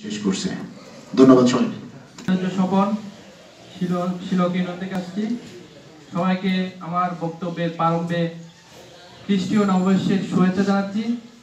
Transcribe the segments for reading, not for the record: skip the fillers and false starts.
শেষ করছে। ধন্যবাদ সবাইকে। স্বপন শিলকেন্দ্র থেকে আসছি। সবাইকে আমার বক্তব্যের প্রারম্ভে খ্রিস্টীয় নববর্ষের শুভেচ্ছা জানাচ্ছি।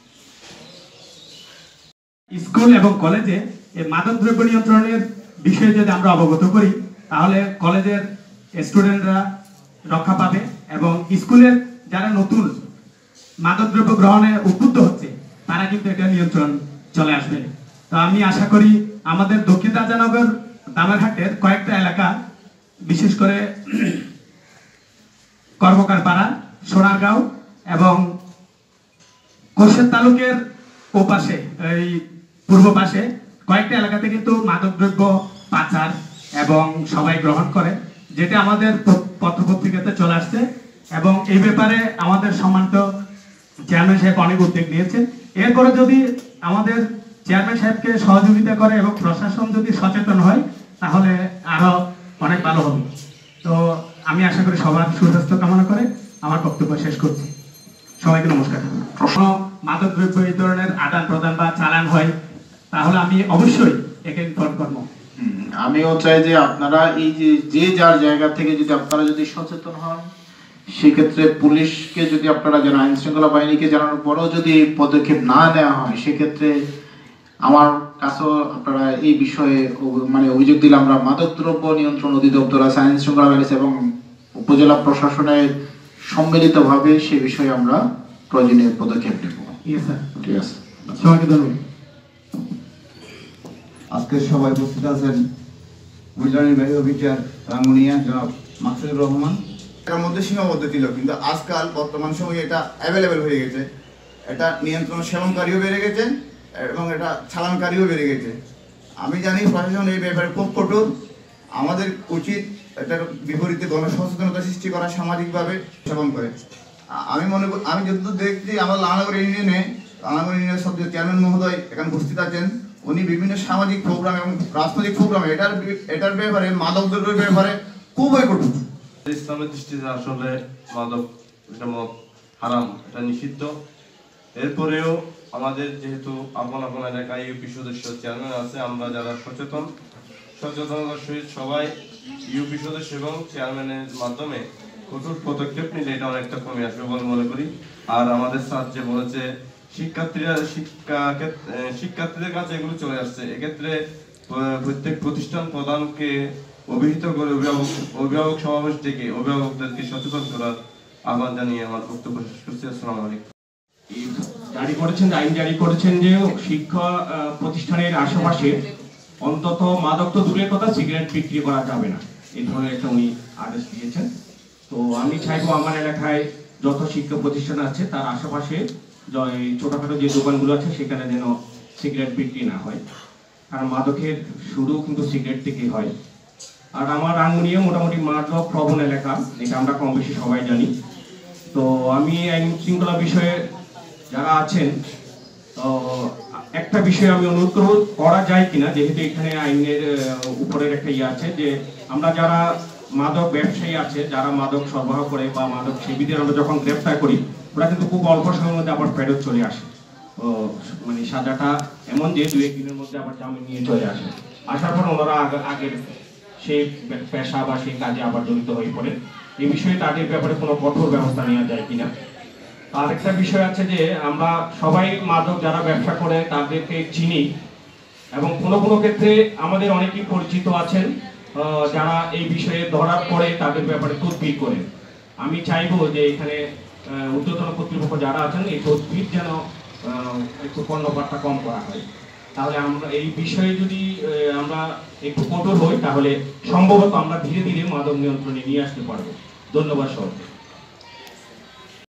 স্কুল এবং কলেজে এই মাদকদ্রব্য নিয়ন্ত্রণের বিষয়ে যদি আমরা অবগত করি তাহলে কলেজের স্টুডেন্টরা রক্ষা পাবে এবং স্কুলের যারা নতুন মাদকদ্রব্য গ্রহণে উদ্বুদ্ধ হচ্ছে তারা কিন্তু এটা নিয়ন্ত্রণ চলে আসবে। তো আমি আশা করি আমাদের দক্ষিণ রাজানগর দামারঘাটের কয়েকটা এলাকা বিশেষ করে কর্মকারপাড়া, সোনারগাঁও এবং কোরশেদ তালুকের ওপাশে এই পূর্ব পাশে কয়েকটা এলাকাতে কিন্তু মাদকদ্রব্য পাচার এবং সবাই গ্রহণ করে, যেটা আমাদের পত্রপত্রিকাতে চলে আসছে এবং এই ব্যাপারে আমাদের সম্মানিত চেয়ারম্যান সাহেব অনেক উদ্যোগ নিয়েছেন। এরপরে যদি আমাদের চেয়ারম্যান সাহেবকে সহযোগিতা করে এবং প্রশাসন যদি সচেতন হয় তাহলে আরো অনেক ভালো হবে। তো আমি আশা করি সবার সুস্বাস্থ্য কামনা করে আমার বক্তব্য শেষ করছি। সবাইকে নমস্কার। প্রশ্ন মাদকদ্রব্য এই ধরনের আদান প্রদান বা চালান হয় তাহলে আমি অবশ্যই একে রিপোর্ট করব। আমিও চাই যে আপনারা এই যে যার জায়গা থেকে যদি আপনারা যদি সচেতন হন, সেক্ষেত্রে পুলিশকে যদি আপনারা জানান, আইন শৃঙ্খলা বাহিনীকে জানানোর পরেও যদি পদক্ষেপ না নেওয়া হয়, সেক্ষেত্রে আমার কাছেও আপনারা এই বিষয়ে মানে অভিযোগ দিলে আমরা মাদকদ্রব্য নিয়ন্ত্রণ অধিদপ্তর আছে, আইন শৃঙ্খলা বাহিনী এবং উপজেলা প্রশাসনের সম্মিলিতভাবে সে বিষয়ে আমরা প্রয়োজনীয় পদক্ষেপ নেব। ঠিক আছে, সবাইকে ধন্যবাদ। আজকে সবাই উপস্থিত আছেন উপজেলা নির্বাহী অফিসার রাঙ্গুনিয়া জনাব মাকসুদুর রহমান। এটার মধ্যে সীমাবদ্ধ ছিল, কিন্তু আজকাল বর্তমান সময়ে এটা অ্যাভেলেবেল হয়ে গেছে। এটা নিয়ন্ত্রণ সেবনকারীও বেড়ে গেছে এবং এটা চালানকারীও বেড়ে গেছে। আমি জানি প্রশাসন এই ব্যাপারে খুব কঠোর। আমাদের উচিত এটার বিপরীতে গণসচেতনতা সৃষ্টি করা, সামাজিকভাবে সেবন করে। আমি যতদূর দেখছি আমার লালনগর ইউনিয়নের সব চেয়ারম্যান মহোদয় এখানে উপস্থিত আছেন, উনি বিভিন্ন সামাজিক প্রোগ্রাম এবং রাজনৈতিক প্রোগ্রামে এটার ব্যাপারে মাদক দ্রব্যের ব্যাপারে খুবই কঠোর। ইসলামের দৃষ্টিতে আসলে মাদক এটা হারাম, এটা নিষিদ্ধ। এরপরেও আমাদের যেহেতু আপন আপন এলাকায় ইউপি সদস্য চেয়ারম্যান আছে, আমরা যারা সচেতনতার সহিত সবাই ইউপি সদস্য এবং চেয়ারম্যানের মাধ্যমে কঠোর পদক্ষেপ নিলে এটা অনেকটা কমে আসবে বলে মনে করি। আর আমাদের স্যার যে বলেছে শিক্ষার্থীদের কাছে এগুলো চলে আসছে, এক্ষেত্রে প্রত্যেক প্রতিষ্ঠান প্রধানকে অভিহিত করে অভিভাবক সমাবেশ থেকে অভিভাবকদেরকে সচেতন করার আহ্বান জানিয়ে আমার বক্তব্য শেষ করছি। আসসালামু আলাইকুম। আইন জারি করেছেন যে শিক্ষা প্রতিষ্ঠানের আশেপাশে অন্তত মাদক তো দূরের কথা, সিগারেট বিক্রি করা যাবে না, এই ধরনের একটা উনি আদেশ দিয়েছেন। তো আমি চাইবো আমার এলাকায় যত শিক্ষা প্রতিষ্ঠান আছে তার আশেপাশে ছোটখাটো যে দোকানগুলো আছে সেখানে যেন সিগারেট বিক্রি না হয়, কারণ মাদকের শুরু কিন্তু সিগারেট থেকেই হয়। আর আমার রাঙ্গুনিয়া মোটামুটি মাদক প্রবণ এলাকা, এটা আমরা কম বেশি সবাই জানি। তো আমি আইন শৃঙ্খলা বিষয়ে যারা আছেন একটা বিষয়ে আমি অনুরোধ করা যায় কিনা, যেহেতু এখানে আইনের উপরের একটা আছে যে আমরা যারা মাদক ব্যবসায়ী আছে, যারা মাদক সরবরাহ করে বা মাদক সেবীদের আমরা যখন গ্রেফতার করি, ওরা কিন্তু খুব অল্প সময়ের মধ্যে আবার ফেরত চলে আসে। মানে সাজাটা এমন যে 2-1 দিনের মধ্যে আবার জামিন নিয়ে চলে আসে। আসার পর ওনারা আগের সেই পেশা বা সেই কাজে আবার জড়িত হয়ে পড়ে। এই বিষয়ে তাদের ব্যাপারে কোনো কঠোর ব্যবস্থা নেওয়া যায় কিনা। আর একটা বিষয় আছে যে আমরা সবাই মাদক যারা ব্যবসা করে তাদেরকে চিনি এবং কোনো কোনো ক্ষেত্রে আমাদের অনেকেই পরিচিত আছেন যারা এই বিষয়ে ধরার পরে তাদের ব্যাপারে তদবির করেন। আমি চাইবো যে এখানে ঊর্ধ্বতন কর্তৃপক্ষ যারা আছেন এই তদবির যেন একটু কর্ণপাতটা কম করা হয়। তাহলে আমরা এই বিষয়ে যদি আমরা একটু কঠোর হই তাহলে সম্ভবত আমরা ধীরে ধীরে মাদক নিয়ন্ত্রণে নিয়ে আসতে পারবো। ধন্যবাদ সবাইকে।